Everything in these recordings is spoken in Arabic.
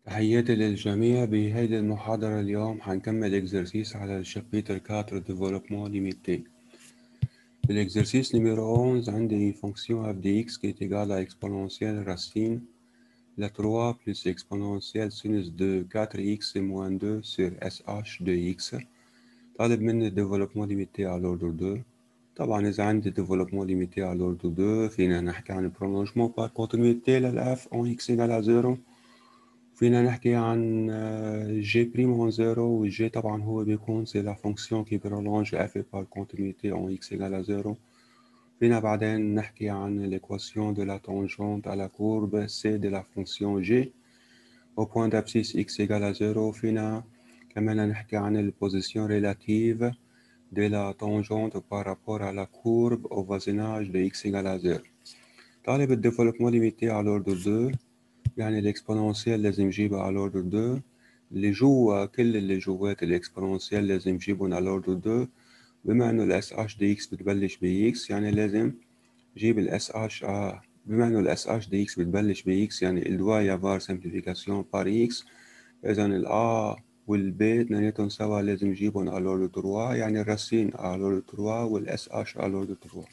تحياتي للجميع. بهيدي المحاضرة اليوم حنكمل إكزرسيس على الشابتر 4 Développement limité. بالإكزرسيس numéro 11 عندي fonction f de x qui est égale à exponentielle racine la 3 plus exponentielle sinus de 4x et moins 2 sur sh de x. طالب مني développement limité à l'ordre 2. طبعا إذا عندي développement limité à l'ordre 2 فينا نحكي عن prolongement par continuité للf en x égale à 0. فينا نحكي عن جي بريم en 0 والجي طبعا هو بيكون سي لا فونكسيون كي برولونج اف بار كونتينيتي en x égale à 0. فينا بعدين نحكي عن l'équation de la tangente à la courbe c de la fonction g au point d'abscisse x égale à 0. فينا كمان نحكي عن البوزيسيون relative de la tangente par rapport à la courbe au voisinage de x égale à 0. طالب الديفلوبمون ليميتي على l'ordre 2 يعني الاكسبوننسيال لازم نجيبها على l'ordre 2 اللي جوا كل اللي جوات الاكسبوننسيال لازم نجيبهم على l'ordre 2 بما انه الاس اش دي اكس بتبلش باكس يعني لازم نجيب الاس اش بما انه الاس اش دي اكس بتبلش باكس يعني الدوا يافار سمبليفيكاسيون بار اكس اذا الا والبي اثنيناتهم سوا لازم نجيبهم على l'ordre 3 يعني الراسين على l'ordre 3 والاس اش على l'ordre 3.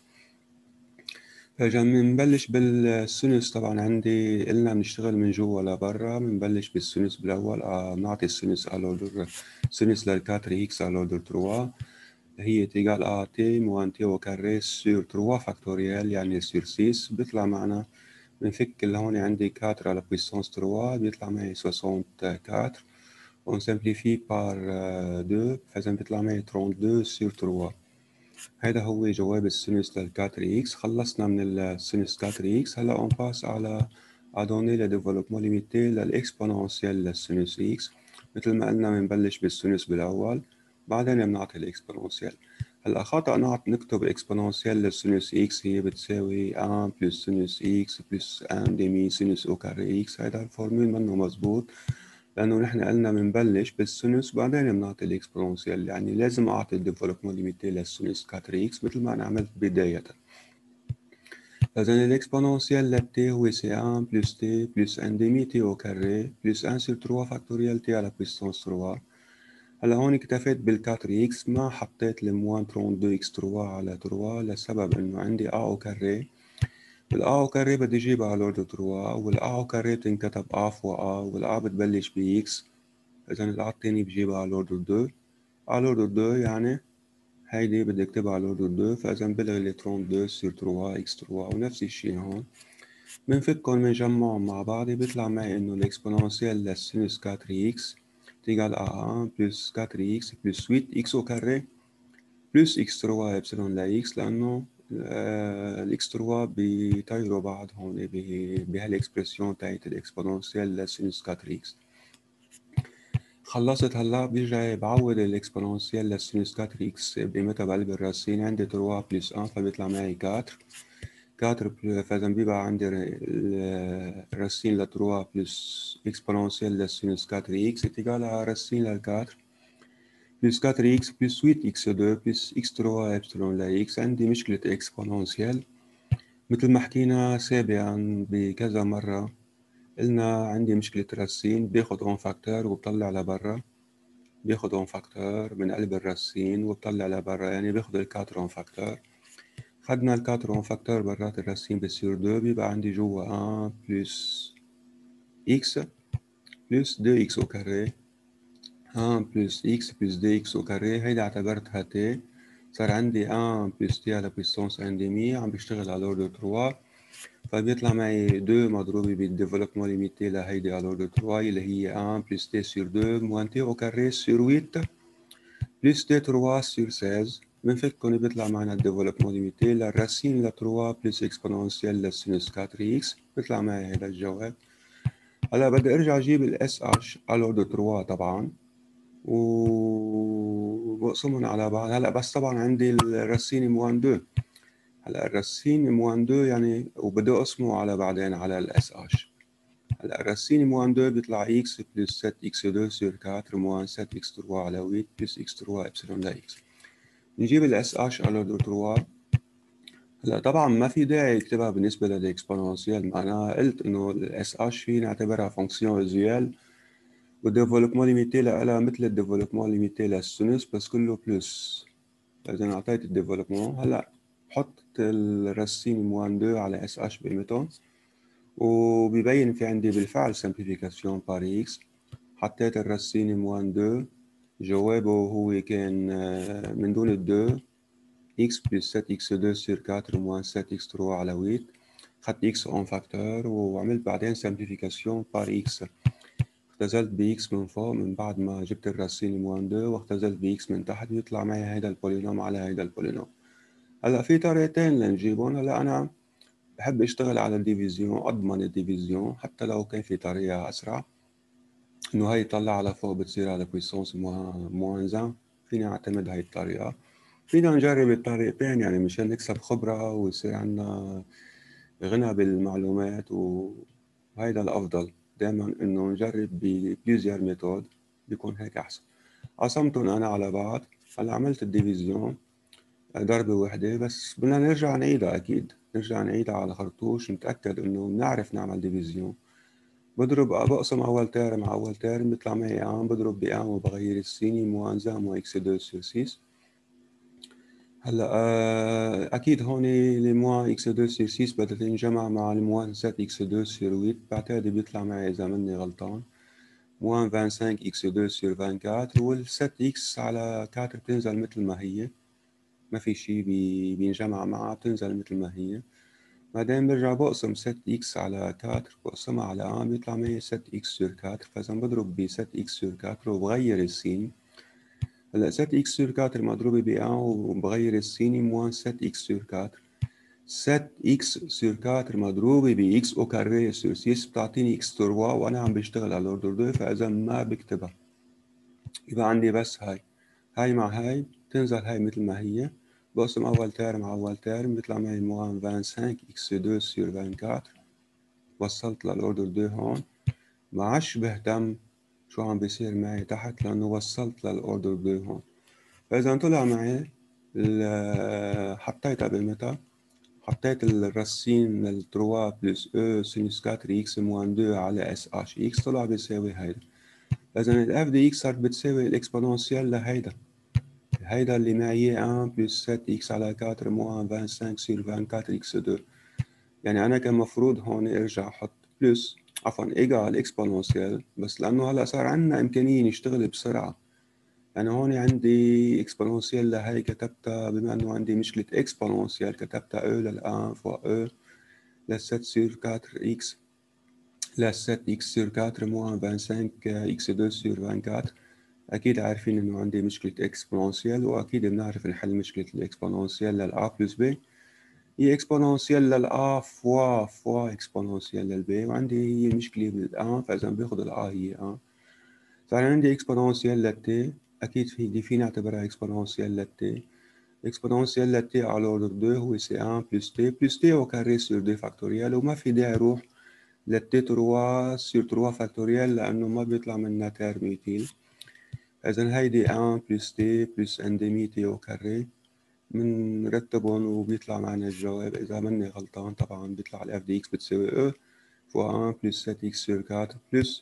بنبلش بالسينوس. طبعا عندي قلنا بنشتغل من جوا لبرا. بنبلش بالسينوس بالأول. نعطي السينوس على l'ordre سينوس لل4 إكس على l'ordre 3 هي تيجال تي موان تي او كاري سور 3 فاكتوريال يعني سور 6. بيطلع معنا بنفك اللي هون عندي 4 على بويسونس 3 بيطلع معي 64. on simplifie par 2 فإذا بيطلع معي 32 sur 3. هذا هو جواب السينوس لل4 إكس. خلصنا من السينوس 4 إكس. هلا اون باس على donner le développement limité للإكسبوننسيال للسينوس إكس. مثل ما قلنا بنبلش بالسينوس بالأول بعدين بنعطي الإكسبوننسيال. هلا خطأ نكتب إكسبوننسيال للسينوس إكس هي بتساوي 1 بلس سينوس إكس بلس 1 ديمي سينوس أو كاري إكس. هذا الفورمول منه مزبوط لأنه نحن قلنا بنبلش بالسينوس بعدين بنعطي الإكسبوننسيال يعني لازم أعطي الديفلوبمون ليميتي للسينوس 4 إكس مثل ما أنا عملت بداية. إذن الإكسبوننسيال للتي هو سي 1 بلس تي بلس 1 ديمي تي أو كاري بلس 1 sur 3 فاكتوريال تي على بويسونس 3. هلا هون اكتفيت بال4 إكس ما حطيت الموان 32 إكس 3 على 3 لسبب إنه عندي أو كاري. الأ أو كاري بدي أجيبها على l'ordre 3 والأ أو كاري بتنكتب أ فوق أ والأ بتبلش بإكس. إذا الأ التاني بجيبها على l'ordre 2 على l'ordre 2 يعني هيدي بدي اكتبها على l'ordre 2 فإذا بلغي لي 32 sur 3 إكس 3 ونفس الشي هون بنفكهم بنجمعهم مع بعض بيطلع معي إنه الإكسبوننسيال للسينوس 4 إكس تيجال à 1 plus 4x plus 8x au carré plus x3 epsilon لا x لأنه الاكس 3 بيطيروا بعض هون بهالإكسبرسيون تاعت الإكسبوننسيال للسينوس 4x. خلصت هلا برجع بعوض الإكسبوننسيال للسينوس 4x بقيمتها بقلب الراسين عندي 3 بلس 1 فبيطلع معي 4 فإذا بيبقى عندي الراسين ل 3 بلس إكسبوننسيال للسينوس 4x تيجال على راسين لل 4 plus 4x plus 8x2 plus x3 epsilon لا x. عندي مشكلة اكسبوننسيال مثل ما حكينا سابقا بكذا مرة. قلنا عندي مشكلة راسين باخد اون فاكتور وبطلع لبرا باخد اون فاكتور من قلب الراسين وبطلع لبرا يعني باخد الكاتر اون فاكتور. خدنا الكاتر اون فاكتور برات الراسين بصير 2 بيبقى عندي جوا 1 بلس x بلس 2x au carré 1 بلس x بلس 2x au carré هيدا اعتبرتها t. صار عندي 1 بلس t على بويسونس 1 ديمي عم بيشتغل على l'ordre 3 فبيطلع معي 2 مضروبة بالديفلوبمون ليميتي لهيدي على l'ordre 3 اللي هي 1 بلس t sur 2 موان t au carré sur 8 بلس t 3 sur 16. بنفكهم بيطلع معنا الديفلوبمون ليميتي للراسين ل 3 بلس اكسبوننسيال للسينوس 4 x بيطلع معي هيدا الجواب. هلا بدي ارجع اجيب الاس اش على l'ordre 3 طبعا وبقسمهم على بعض. هلا بس طبعا عندي الراسين موان 2. هلا الراسين موان 2 يعني وبدي اقسمه على بعدين على الاس اش. هلا الراسين موان 2 بيطلع اكس بلس 7 اكس 2 سور 4 موان 7 اكس 3 على 8 بلس اكس 3 ابسلون لا اكس. نجيب الاس اش على l'ordre 3. هلا طبعا ما في داعي اكتبها بالنسبه للاكسبوننسيال. معناها قلت انه الاس اش فينا نعتبرها فونكسيون ريزيال والديفلوبمون ليميتي لها مثل الديفلوبمون ليميتي للسينوس بس كله بلس. إذا أعطيت الديفلوبمون هلا بحط الراسين موان 2 على اس اتش بقيمتهم، وبيبين في عندي بالفعل سمبليفيكاسيون بار اكس. حطيت الراسين موان 2 جوابه هو كان من دون الدو x plus 7x2 sur 4 moins 7x3 على 8. خدت x en facteur وعملت بعدين simplification par x. اختزلت ب x من فوق من بعد ما جبت الراسين موان 2 واختزلت ب x من تحت بيطلع معي هيدا البولينوم على هيدا البولينوم. هلا في طريقتين لنجيبهم. هلا أنا بحب أشتغل على الديفيزيون، أضمن الديفيزيون حتى لو كان في طريقة أسرع، إنه هي تطلع على فوق بتصير على بويسونس موان 1. فيني أعتمد هاي الطريقة. فينا نجرب الطريقتين يعني مشان نكسب خبرة ويصير عنا غنى بالمعلومات، وهيدا الأفضل دائما إنه نجرب ببليزيور ميثود، بيكون هيك أحسن. قسمتهم أنا على بعض. هلا عملت الديفيزيون ضربة واحدة بس، بدنا نرجع نعيدها أكيد، نرجع نعيدها على خرطوش نتأكد إنه بنعرف نعمل ديفيزيون. بقسم أول تيرم على أول تيرم بيطلع معي عام، بضرب بقام وبغير السيني موان زا موان إكس 2 سور 6. هلا اكيد هون الموان اكس 2 سير 6 بدها تنجمع مع الموان 7 اكس 2 سير 8. بعتقد بيطلع معي اذا مني غلطان موان 25 اكس 2 سير 24، وال 7 اكس على 4 بتنزل مثل ما هي، ما في شيء بينجمع معها، بتنزل مثل ما هي. بعدين برجع بقسم 7 اكس على 4 بقسمها على 1 بيطلع معي 7 اكس سير 4. فاذا بضرب ب 7 اكس سير 4 وبغير السين. هلا 7 اكس سور 4 مضروبة ب 1 وبغير السيني موان 7 اكس سور 4. 7 اكس سور 4 مضروبة ب اكس او كاري سور 6 بتعطيني اكس 3 وانا عم بشتغل على الاوردر 2، فاذا ما بكتبها يبقى عندي بس هاي مع هاي بتنزل هاي مثل ما هي. بقسم اول تيرم على اول تيرم بيطلع معي موان 25 اكس 2 سور 24. وصلت للاوردر 2 هون، ما عادش بهتم شو عم بيصير معي تحت لانه وصلت للاوردر 2 هون. فإذا طلع معي حطيت قبل حطيت الراسين التروا بلس او سينوس 4 اكس موان 2 على اس اتش اكس طلع بيساوي هيدا. إذا الاف دي اكس صارت بتساوي الاكسبوننسيال هيدا اللي معي 1 بلس 7 اكس على 4 موان 25 سير 24 اكس 2. يعني أنا كان مفروض هون ارجع احط بلس ايجال اكسبوننسيال، بس لأنه هلا صار عندنا إمكانية نشتغل بسرعة. يعني هون عندي اكسبوننسيال لهي كتبتها، بما انه عندي مشكلة اكسبوننسيال كتبتها او للان فوق او ل 7 سور 4 اكس ل 7 اكس سور 4 موان 25 اكس 2 سور 24. اكيد عارفين انه عندي مشكلة اكسبوننسيال، واكيد بنعرف نحل مشكلة الاكسبوننسيال للأ بلس بي. هي اكسبوننسيال للأ فوا اكسبوننسيال للبي، وعندي هي مشكلة بالأ، فإذا باخد الأ هي أ. صار عندي اكسبوننسيال للتي، اكيد في نعتبرها اكسبوننسيال للتي. اكسبوننسيال للتي على اوردر 2 هو سي 1 بلس تي او كاري سور 2 فاكتوريال، وما في داعي اروح للتي 3 سور 3 فاكتوريال لانه ما بيطلع منها تيرم يوتيل. اذا هيدي 1 بلس تي بلس ان ديمي تي او كاري بنرتبهم وبيطلع معنا الجواب. اذا مني غلطان طبعا بيطلع الاف دي اكس بتساوي او فوا 1 بلس 7 اكس سور 4 بلس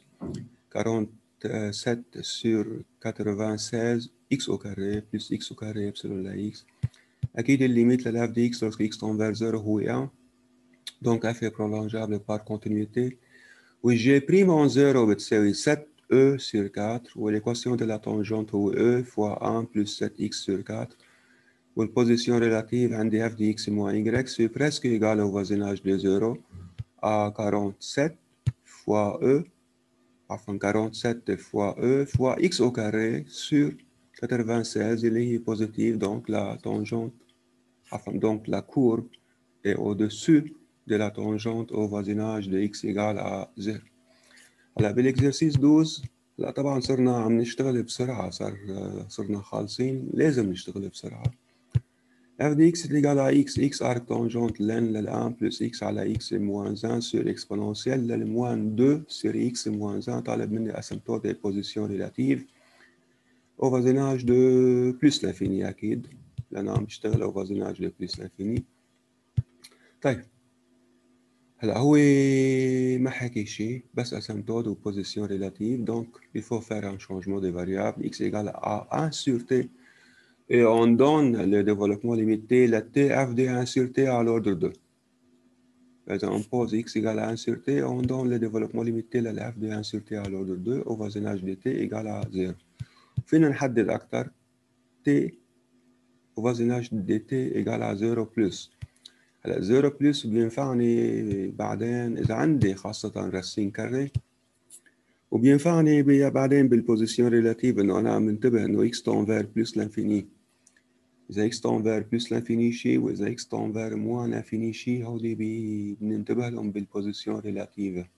47 sur 96 x au carré plus x au carré epsilon la x. أكيد الليميت للاف دي x lorsque x tend vers 0 هو 1. donc f est prolongeable par continuité. والg prime en 0 بتساوي 7e sur 4 والéquation de la tangente هو e fois 1 plus 7x sur 4. والposition relative عندي f de x moins y c'est presque égal au voisinage de 0 à 47 fois e. Enfin 47 fois E fois X au carré sur 96 اللي هي positive, donc la tangente, enfin donc la courbe est au-dessus de la tangente au voisinage de X égale à 0. هلا بالاكزرسيس 12 لا طبعا صرنا عم نشتغل بسرعة، صرنا خالصين لازم نشتغل بسرعة. f de x est égal à x arc tangente ln لل1 plus x على x moins 1 sur exponentielle لل moins 2 sur x moins 1. طالب مني asymptote des positions relatives au voisinage de plus l'infini أكيد لأن عم بشتغل au voisinage de plus l'infini. طيب هلا هو ما حكي شيء بس asymptote ou position relative, donc il faut faire un changement de variable x égale à 1 sur t et on donne le développement limité la tf de 1 sur t à l'ordre 2. إذا on pose x égale à 1 sur t, on donne le développement limité la f de 1 sur t à l'ordre 2 au voisinage de t égale à 0. فينا نحدد أكثر t au voisinage de t égale à 0 plus. هلا 0 بلس بينفعني بعدين إذا عندي خاصة راسين كاري، وبينفعني بعدين بالبوزيشن ريلاتيف إنه أنا منتبه إنه إكس تون فير بلس لانفيني. إذا إكس تون فير بلس لانفيني شيء وإذا إكس تون فير موان لانفيني شيء، هودي بننتبه لهم بالبوزيشن ريلاتيف.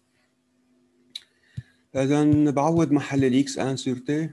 إذا بعوض محل الإكس أن سور تي،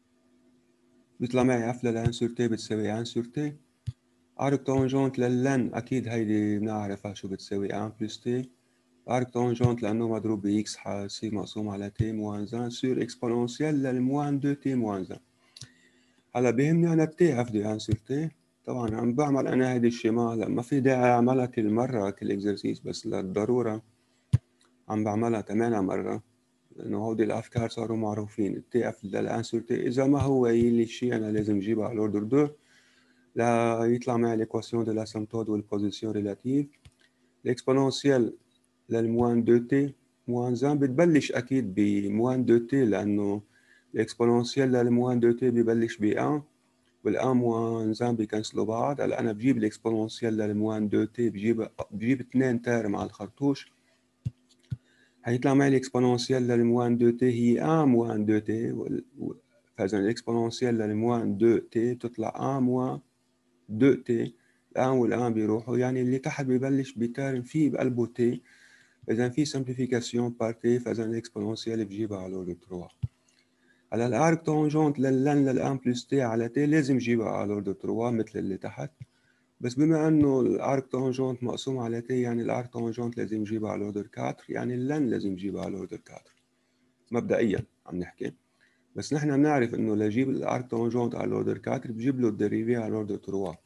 بيطلع معي اف للان سور تي بتساوي ان سور تي. ارك تونجونت للن اكيد هيدي بنعرفها شو بتساوي ان بلس تي. ارك تونجونت لانه مضروب باكس حيصير مقسوم على تي موان 1 سور اكسبوننسيال للموان 2 تي موان 1. هلا بيهمني انا تي اف دي ان سور تي. طبعا عم بعمل انا هيدي الشيما، هلا ما في داعي اعملها كل مره كل اكزرسيس، بس للضروره عم بعملها 8 مرة لأنه هودي الأفكار صاروا معروفين. التي اف للان سور تي إذا ما هو يلي الشيء أنا لازم جيبها على الأوردر 2 لا يطلع معي l'équation de l'asymptote والposition relative. l'exponentielle للموان 2 تي موان 1 بتبلش أكيد بموان 2 تي لأنه l'exponentielle للموان 2 تي ببلش ب 1 والآن موان 1 بيكنسلوا بعض. هلا أنا بجيب l'exponentielle للموان 2 تي بجيب 2 تيرم على الخرطوش، هيطلع معي l'exponentielle للموان 2 تي هي 1 موان 2 تي، فإذا l'exponentielle للموان 2 تي بتطلع 1 موان 2 تي. الآن والآن بيروحوا، يعني اللي تحت ببلش بتيرم فيه بقلبه تي، إذا في simplification par تي فإذا الإكسبوننسيال بجيبها على لورد 3. هلا الارك تونجونت للن للان بلس تي على تي لازم جيبها على لورد 3 مثل اللي تحت، بس بما انه الارك تونجونت مقسوم على تي يعني الارك تونجونت لازم جيبها على لورد 4، يعني اللن لازم جيبها على لورد 4 مبدئيا عم نحكي. بس نحن بنعرف انه لجيب الارك تونجونت على لورد 4 بجيب له الديريفي على لورد 3.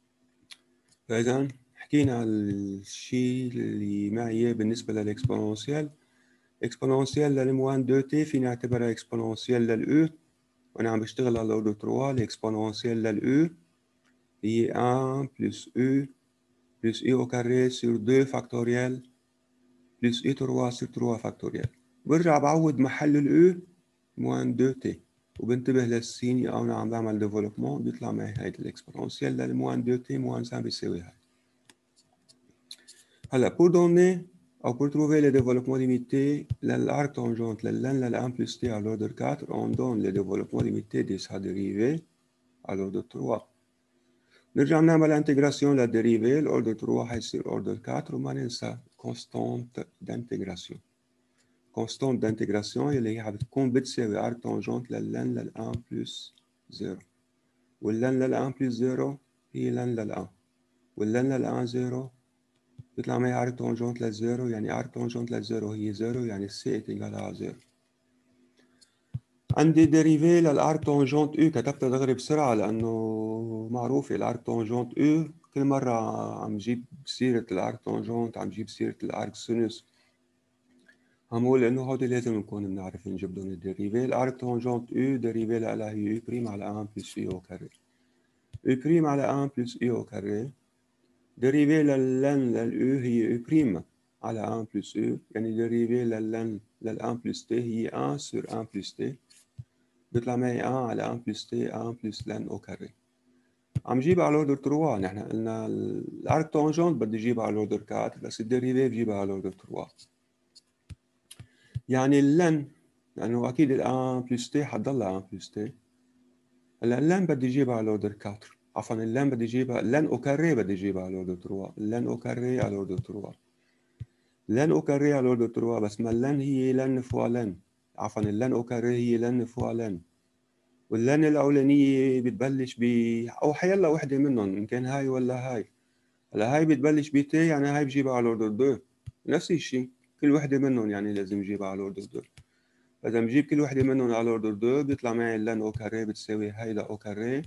فإذا حكينا الشيء اللي معي بالنسبة للإكسبوننسيال. إكسبوننسيال للموان 2 تي فينا نعتبرها إكسبوننسيال للأو، وأنا عم بشتغل على الأوردر 3. الإكسبوننسيال للأو هي 1 بلس أو بلس أو كاري سور 2 فاكتوريال بلس أو 3 سور 3 فاكتوريال. برجع بعوض محل الأو موان 2 تي وبنتبه للسين أو أنا عم بعمل ديفلوبمون، بيطلع معي هيدي الإكسبوننسيال للموان 2 تي موان 1 بيساوي هاي. هلا pour donner ou pour trouver le développement limité l'arc tangente لل 1 plus t à l'ordre 4, on donne le développement limité de sa dérivée à l'ordre 3. نرجع نعمل انتجراسيون للديريفي الأوردر 3 حيصير أوردر 4 وما ننسى constante d'intégration. constante d'intégration اللي هي بتكون بتساوي arc tangente لل 1 plus 0، واللن لل 1 plus 0 هي لن لل 1، واللن لل 1 0 بيطلع معي ارك تونجونت للزيرو، يعني ارك تونجونت للزيرو هي زيرو، يعني سي ايكال على زيرو. عندي ديريفي للارك تونجونت او، كتبتها دغري بسرعة لأنه معروفة الارك تونجونت او. كل مرة عم جيب سيرة الارك تونجونت عم جيب سيرة الارك سينوس، عم بقول إنه هودي لازم نكون بنعرف نجيب لهم الديريفي. الارك تونجونت او ديريفي لها هي او بريم على 1 بلس او كاري، او بريم على 1 بلس او كاري. ديريفي للن للأو هي او بريم على 1 بلس او، يعني ديريفي للن لل 1 بلس تي هي 1 سور 1 بلس تي، بيطلع معي 1 على 1 بلس تي 1 بلس لن او كاري. عم جيبها على لوردر 3، نحن قلنا الارك تونجونت بدي اجيبها على لوردر 4 بس الديريفي بجيبها على لوردر 3. يعني اللن لانه اكيد ال 1 بلس تي حتضلها 1 بلس تي. هلا اللن بدي اجيبها على لوردر 4، عفوا اللن بدي اجيبها لن او كاري بدي اجيبها على لوردر 3، اللن او كاري على لوردر 3. لن او كاري على لوردر 3 بس ما اللن هي لن فوا لن، عفوا اللن او كاري هي لن فوا لن، واللن الاولانيه بتبلش ب او حيلا وحده منهم ان كان هاي ولا هاي. هلا هاي بتبلش ب تي يعني هاي بجيبها على لوردر 2، نفس الشيء كل وحده منهم يعني لازم اجيبها على لوردر 2. فاذا بجيب كل وحده منهم على لوردر 2 بيطلع معي اللن او كاري بتساوي هاي لا او كاري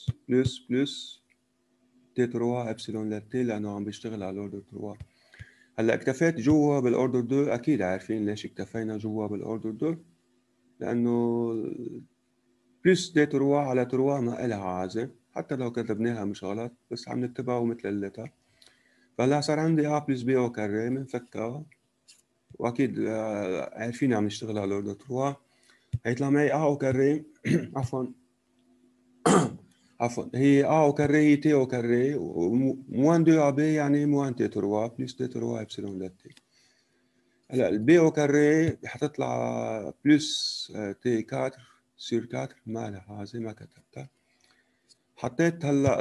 بلس تي 3 ابسلون لتي لانه عم بيشتغل على لوردر 3. هلا اكتفيت جوا بالاوردر 2. اكيد عارفين ليش اكتفينا جوا بالاوردر 2، لانه بلس دي تروا على تروا ما إلها عازة، حتى لو كتبناها مش غلط بس عم نكتبها مثل قلتها. فهلا صار عندي A بلس B او كاري بنفكها، واكيد عارفين عم نشتغل على الاوردر 3. هيطلع معي A او كاري عفوا هي A او كاري هي T او كاري، موان 2 AB يعني موان T 3 بلس T 3 ابسلون دال T. هلا البي او كاري حتطلع بلس T 4 سير 4 ما لها زي ما كتبتها. حطيت هلا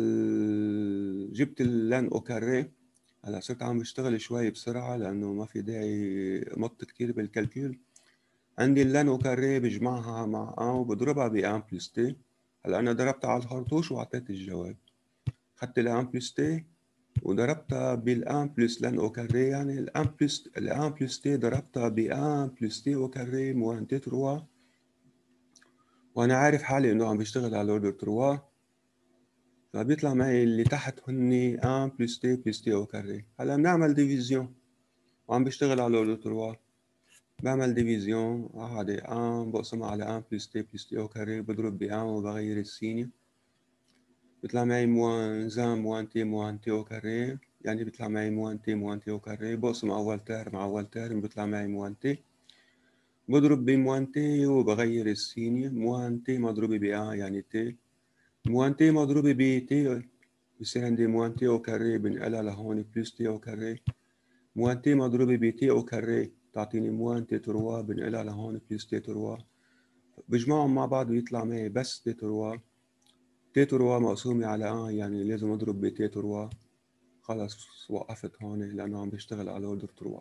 جبت اللان او كاري. هلا صرت عم بشتغل شوي بسرعة لأنه ما في داعي مط كتير بالكالكول. عندي اللان او كاري بجمعها مع وبضربها بان بلس تي. هلا أنا ضربتها على الخرطوش وأعطيت الجواب. أخذت الان بلس تي وضربتها بالان بلس لان او كاري، يعني الان بلس تي ضربتها بان بلس تي او كاري موان تي تروا، وأنا عارف حالي إنه عم بشتغل على الأوردر تروا، فبيطلع معي اللي تحت هني 1 بلس تي بلس تي او كاري. هلا بنعمل ديفيزيون وعم بشتغل على لو 3. بعمل ديفيزيون عادي 1 بقسمها على 1 بلس تي بلس تي او كاري، بضرب ب 1 وبغير السينة، بيطلع معي موان زان موان تي او كاري، يعني بيطلع معي موان تي او كاري. بقسم أول تيرم مع أول تيرم بيطلع معي موان تي، بضرب بموان تي وبغير السينة. موان تي مضروبة ب 1 يعني تي، موان تي مضروبة ب تي بصير عندي موان تي او كاري بنقلها لهون بلس تي او كاري. موان تي مضروبة ب تي او كاري تعطيني موان تي تروا بنقلها لهون بلس تي تروا، بجمعهم مع بعض بيطلع معي بس تي تروا. تي تروا مقسومة على يعني لازم اضرب ب تي تروا. خلص وقفت هون لأنه عم بشتغل على اوردر تروا.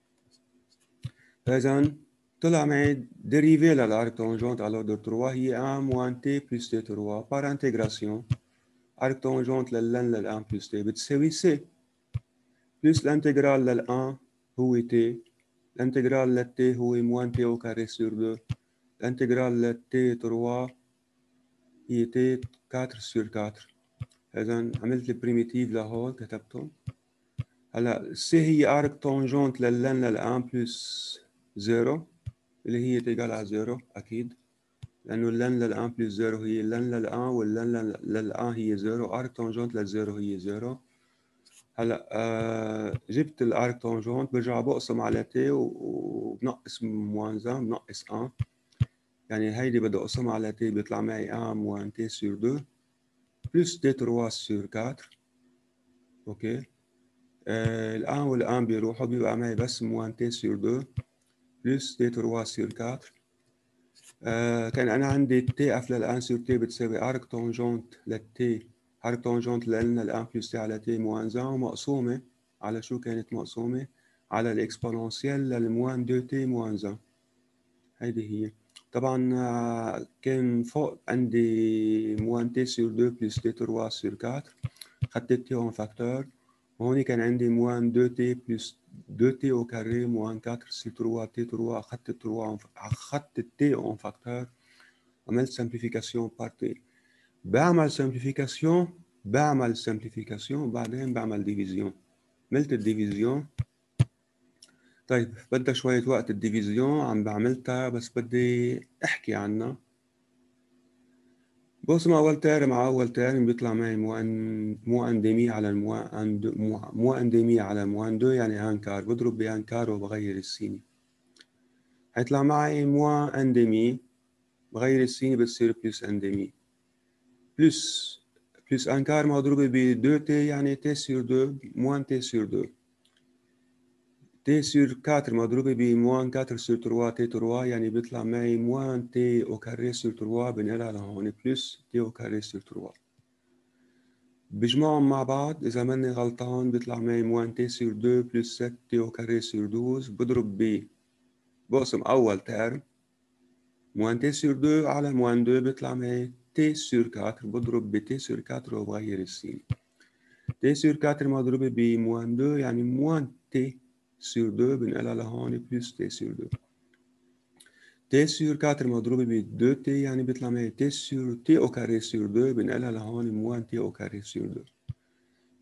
إذا طلع معي ديريفي للارك تونجونت على اوردر تروا هي 1 موان تي بلس تي تروا بار انتجراسيون. arc tangente للن للان بلس تي بتساوي سي، بلس الانتجرال للان هو تي، الانتجرال للتي هو موان تي او كاري سور 2، الانتجرال للتي 3 هي تي 4 سور 4. اذا عملت البريميتيف لهون كتبتهم. هلا سي هي ارك تونجونت للن للان بلس 0 اللي هي تيجال على 0 اكيد، لانه اللن للان بلس 0 هي اللن للان، واللن للان هي 0، ارك تونجونت للزيرو هي 0. هلا جبت الارك تونجونت برجع بقسم على تي وبنقص موانزان بنقص 1، يعني هيدي بدي اقسمها على تي بيطلع معي 1 موان تي سور 2 بلس تي 3 سور 4. اوكي الان والان بيروحوا بيبقى معي بس موان تي سور 2 بلس تي 3 سور 4. كان انا عندي تي اف للان سور تي بتساوي ارك تونجونت للتي، ارك تونجونت لنا الان بلس تي على تي موانزان ومقسومه على شو كانت مقسومه؟ على الاكسبوننسيال للموان 2 تي موانزان. هيدي هي طبعا كان فوق عندي موان تي سور 2 بلس تي 3 سور 4، خدت التي اون فاكتور، وهون كان عندي موان 2 تي بلس 2 تي او كاري موان 4 سور 3 تي 3، اخدت التي اون فاكتور، عملت سمبليفيكاسيون بار تي. بعمل سمبليفيكاسيون بعدين بعمل ديفيزيون. عملت الديفيزيون. طيب بدها شوية وقت الديفيزيون عم بعملتها بس بدي احكي عنها. بقسم أول تيرم مع أول تيرم بيطلع معي مو أنديمي على مو أنديمي على موان دو يعني هانكار، بضرب بهانكار وبغير السيني، هيطلع معي مو أنديمي، بغير السيني بتصير بلس أنديمي، بلس أنكار مضروبة ب 2 تي يعني تي سور 2 موان تي سور 2، تي سور 4 مضروبة بموان 4 سور 3 تي 3 يعني بيطلع معي موان تي او كاري سور 3 بنقلها لهون بلس تي او كاري سور 3. بجمعهم مع بعض إذا ماني غلطان بيطلع معي موان تي سور 2 بلس 7 تي او كاري سور 12، بضرب بقسم أول تيرم موان تي سور 2 على موان 2 بيطلع معي تي سور 4، بضرب بتي سور 4 وبغير السين. تي سور 4 مضروبة بموان 2 يعني موان تي سور 2 بنقلها لهون بلس تي سور 2. تي سور 4 مضروبة ب 2 تي يعني بيطلع معي تي سور تي او كاري سور 2 بنقلها لهون موان تي او كاري سور 2.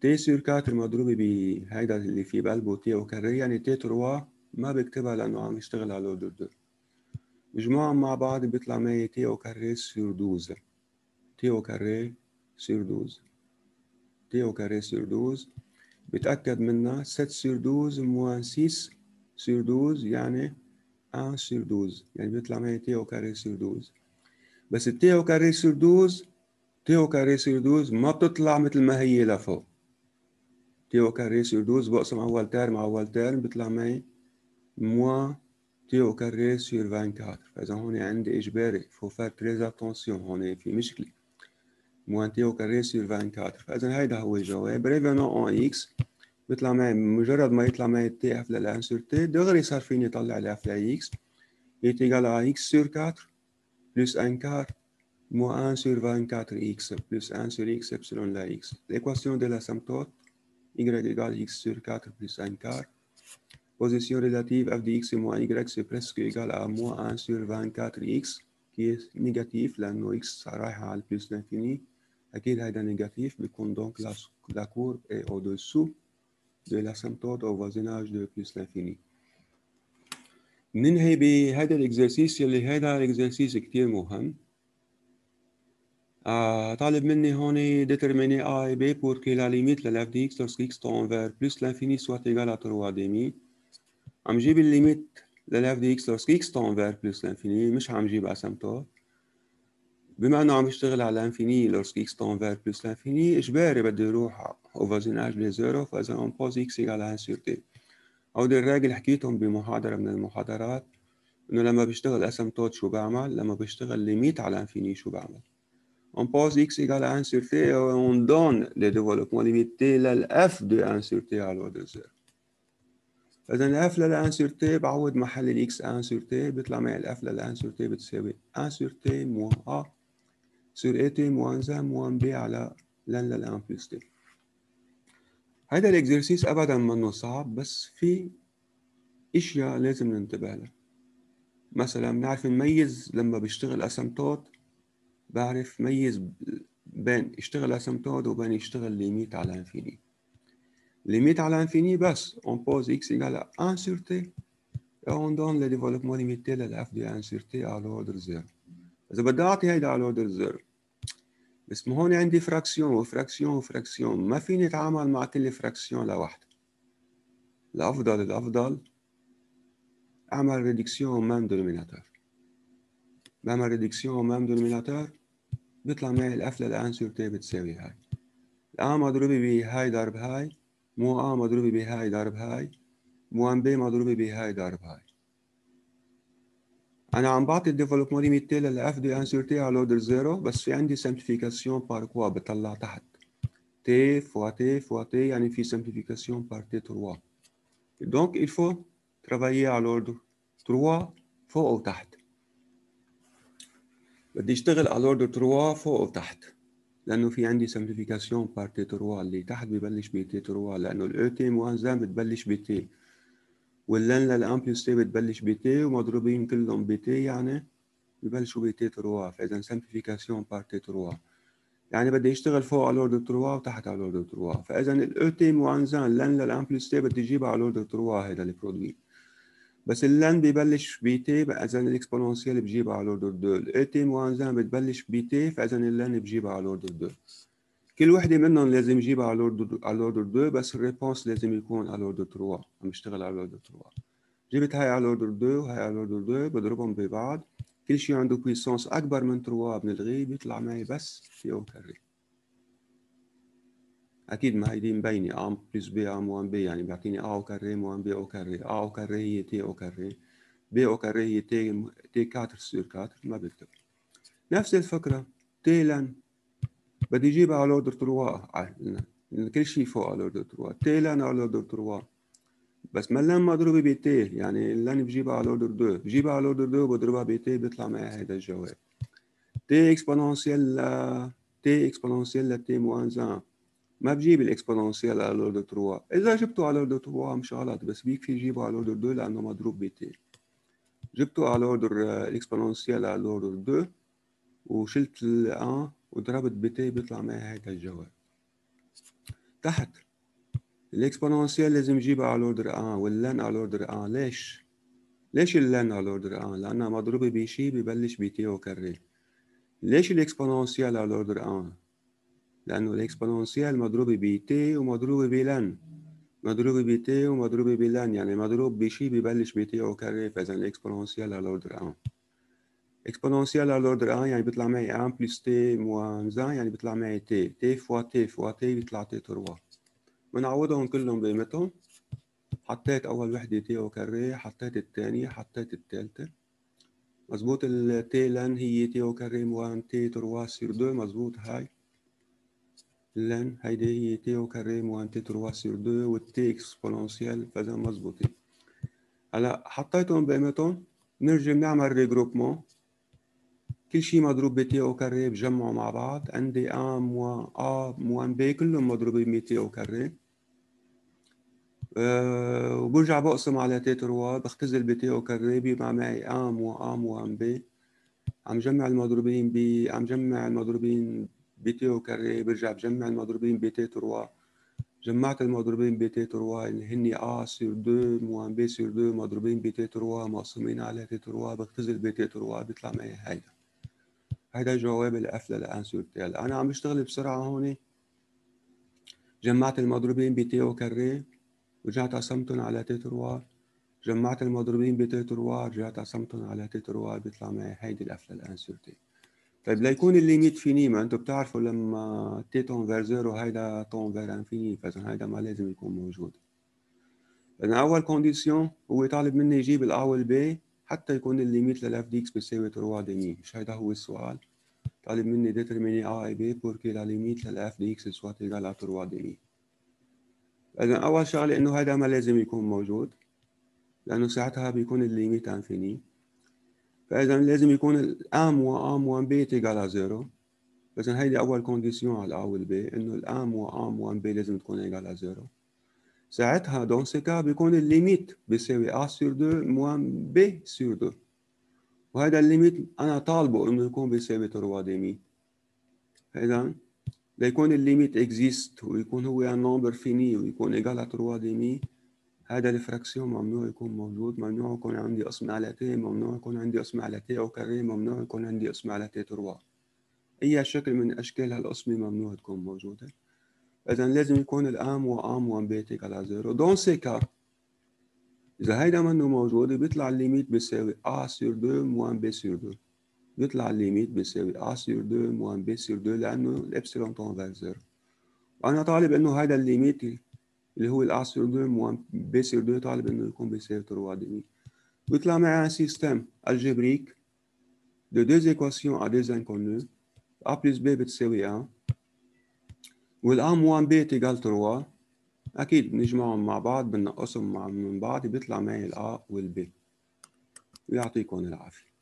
تي سور 4 مضروبة بهيدا اللي في بقلبه تي او كاري، يعني تي 3 ما بكتبها لأنه عم يشتغل على لوردر 2. بجمعهم مع بعض بيطلع معي تي او كاري سور 12. تي او كاري سور 12. تي او كاري سور 12 بتأكد منها 7 سور 12 موان 6 سور 12 يعني 1 سور 12، يعني بيطلع معي تي او كاري سور 12. بس التي او كاري سور 12 تي او كاري سور 12 ما بتطلع مثل ما هي لفوق. تي او كاري سور 12 بقسم أول ترم على أول ترم بيطلع معي موان تي او كاري سور 24. فإذا هون عندي إجباري فو فار تريز أتونسيون، هون في مشكلة. موان تي او كاري سور 24. فإذا هيدا هو الجواب. ريفينون أون إكس بيطلع معي مجرد ما يطلع معي تي اف للان سور تي دغري صار فيني طلع الاف لاكس est égal à x sur 4 plus 1 quart moins 1 sur 24x plus 1 sur x epsilon la x. L'équation de l'asymptote y égale x sur 4 plus 1 quart. Position relative f de x moins y c'est presque égal à moins 1 sur 24x qui est négatif لأنه x رايحة على plus l'infini. أكيد هيدا négatif بيكون donc la courbe est au-dessous de l'asymptote au voisinage de plus l'infini. ننهي بهذا الاكزرسيس يلي هذا الاكزرسيس كتير مهم. طالب مني هون déterminer A et B pour que la limite de f de x lorsque x tend vers plus l'infini soit égale à 3,5. عم جيب الليميت لل f de x lorsque x tend vers plus l'infini، مش عم جيب اسمتوت. بما انه عم يشتغل على الانفيني lorsque x tend vers plus l'infini اجباري بدي اروح au voisinage de 0. فاذا on pose x égale à 1 sur t. هودي الراجل حكيتهم بمحاضرة من المحاضرات إنه لما بيشتغل اسمتوت شو بعمل، لما بيشتغل ليميت على انفيني شو بعمل. On pose x égale à 1 sur t et on donne le développement limité للf de 1 sur t à l'ordre 0. فإذا f لل 1 sur t بعوض محل ال x 1 sur t بيطلع معي ال f لل 1 sur t بتساوي 1 sur t moins a sur et t moins 1 moins b على لن لل 1 plus t. هذا الاكزرسيس أبدا منه صعب، بس في اشياء لازم ننتبه لها. مثلا بنعرف نميز لما بيشتغل اسمتوت، بعرف ميز بين يشتغل اسمتوت وبين يشتغل ليميت على انفيني. ليميت على انفيني بس on pose x égale à 1 sur t et on donne le développement limité لل f de 1 sur t à l'ordre 0. إذا بدي أعطي هيدا على l'ordre 0 بس ما هون عندي فراكسيون وفراكسيون وفراكسيون، ما فيني أتعامل مع كل فراكسيون لوحدها. الأفضل أعمل ريدكسيون مام دينوميناتور. بعمل ريدكسيون مام دينوميناتور بيطلع معي الاف لل 1 sur t بتساوي هاي الآ مضروبة بهاي ضرب هاي مو آ مضروبة بهاي ضرب هاي مو ام بي مضروبة بهاي ضرب هاي. أنا عم بعطي الديفلوبمون ليميتي للأف دي 1 sur t على l'ordre 0، بس في عندي simplification par quoi بطلع تحت t fois t يعني في simplification par t3. donc il faut travailler à l'ordre 3 فوق وتحت. بدي اشتغل على l'ordre 3 فوق وتحت لأنه في عندي simplification par t3 اللي تحت ببلش ب t3 لأنه ال t moins 1 بتبلش ب t واللن لل 1 plus t بتبلش ب t ومضروبين كلهم ب t يعني ببلشوا ب t3. فإذا simplification par t3 يعني بدي اشتغل فوق على l'ordre 3 وتحت على l'ordre 3. فإذا ال t moins 1 اللن لل 1 plus t بدي اجيبها على l'ordre 3 هيدا البرودوي، بس اللن ببلش ب t فإذا الاكسبوننسيال بجيبها على l'ordre 2. ال t moins 1 بتبلش ب t فإذا اللن بجيبها على l'ordre 2. كل وحدة منهم لازم يجيبها على l'ordre 2 بس الريبونس لازم يكون على l'ordre 3. عم يشتغل على l'ordre 3. جبت هاي على l'ordre 2 وهاي على l'ordre 2 بضربهم ببعض، كل شيء عنده بويسونس أكبر من 3 بنلغيه بيطلع معي بس تي أو كاري. أكيد ما هيدي مبينة A بلس B A موان B يعني بيعطيني A أو كاري موان B أو كاري. A أو كاري هي تي أو كاري، B أو كاري هي تي 4 sur 4 ما بكتب. نفس الفكرة تي لن بدي اجيبها على l'ordre 3 كل شيء فوق على l'ordre 3 تي لن على l'ordre 3 بس ما لن مضروبة ب تي يعني لن بجيبها على l'ordre 2 بجيبها على l'ordre 2 وبضربها ب تي بيطلع معي هذا الجواب. تي اكسبوننسيال لتي موان 1 ما بجيب الاكسبوننسيال على l'ordre 3. إذا جبته على l'ordre 3 مش غلط بس بيكفي جيبه على l'ordre 2 لأنه مضروب ب تي. جبته على l'ordre الاكسبوننسيال على l'ordre 2 وشلت ال 1 وضربت ب تي بيطلع معي هذا الجواب. تحت الاكسبوننسيال لازم يجيبها على الاوردر 1 واللان على الاوردر 1. ليش اللان على الاوردر 1؟ لانها مضروبه بشيء ببلش بتي او كاري. ليش الاكسبوننسيال على الاوردر 1؟ لانه الاكسبوننسيال مضروبه بتي ومضروبه بلان، مضروبه بتي ومضروبه بلان، يعني مضروب بشيء ببلش بتي او كاري. فاذا الاكسبوننسيال على الاوردر 1، اكسبوننسيال على الاوردر 1 يعني بيطلع معي 1 بلس تي موان زان، يعني بيطلع معي تي فوا تي فوا تي بيطلع تي تروا. بنعوضهم كلهم بقيمتهم. حطيت اول وحده تي او كاري، حطيت الثانيه، حطيت الثالثه. مظبوط. التي لان هي تي او كاري موان تي تروا سير 2. مظبوط. هاي لان هيدي هي تي او كاري موان تي تروا سير 2 والتي اكسبوننسيال. فاذا مظبوطين. هلا حطيتهم بقيمتهم، نرجع نعمل ريجروبمون. كل شيء مضروب بتي او كاري بجمعوا مع بعض. عندي ا موان ا موان بي كلهم مضروبين بتي او كاري. وبرجع بقسم على تي تروا، بختزل بتي او كاري، بيبقى معي ا موان بي. عم جمع المضروبين بتي او كاري، برجع بجمع المضروبين بتي تروا. جمعت المضروبين بتي تروا اللي هني ا سير 2 موان بي سير 2 مضروبين بتي تروا مقسومين على تي تروا، بختزل بتي تروا بيطلع معي هيدا جواب الاف للانسور تاعي. انا عم بشتغل بسرعه هون. جمعت المضروبين بتي او كاري، رجعت قسمتهم على تي تروا. جمعت المضروبين بتي تروا، رجعت قسمتهم على تي تروا، بيطلع معي هيدي الاف للانسور تاعي. طيب ليكون الليميت فيني، ما انتم بتعرفوا لما تي تون فير زيرو هيدا تون فير انفيني، فاذا هيدا ما لازم يكون موجود. اذا اول كونديسيون هو طالب مني يجيب الا والبي حتى يكون الليميت للاف دي اكس بيساوي تروا ديمي. مش هيدا هو السؤال؟ طالب مني ديترميني A et B pour que la limite de f de x soit égale à 3 demi. إذا أول شغلة إنه هذا ما لازم يكون موجود، لأنه ساعتها بيكون الليميت انفيني. فإذا لازم يكون ال A moins A moins B est égal à 0. فإذا هيدي أول كونديسيون على A وال B، إنه ال A moins A moins B لازم تكون égal à 0. ساعتها دون سي كا بيكون الليميت بيساوي A sur 2 moins B sur 2. وهذا الليميت أنا طالبه إنه يكون بيساوي 3 ديمي. فإذا ليكون الليميت اكزيست ويكون هو ان نمبر فيني ويكون ايجال على 3 ديمي، هذا الفراكسيون ممنوع يكون موجود. ممنوع يكون عندي قسم على تي، ممنوع يكون عندي قسم على تي او كاري، ممنوع يكون عندي قسم على تي 3. اي شكل من اشكال هالقسمه ممنوع تكون موجوده. اذا لازم يكون الام وام وام بي على 0. دون سي كا اذا هيدا منه موجود بيطلع الليميت بيساوي ا سور 2 موان بي سور 2. بيطلع الليميت بيساوي ا سور 2 موان بي سور 2 لانه الابسلون تون فير 0. وانا طالب انه هذا الليميت اللي هو الA sur 2 moins B sur 2 طالب انه يكون بيساوي 3 ديمي. بيطلع معي un système algébrique de deux équations à deux inconnus. A plus B بتساوي 1 والA moins B est égal 3. اكيد بنجمعهم مع بعض، بنقصهم من بعض، بيطلع معي الA والB. ويعطيكم العافية.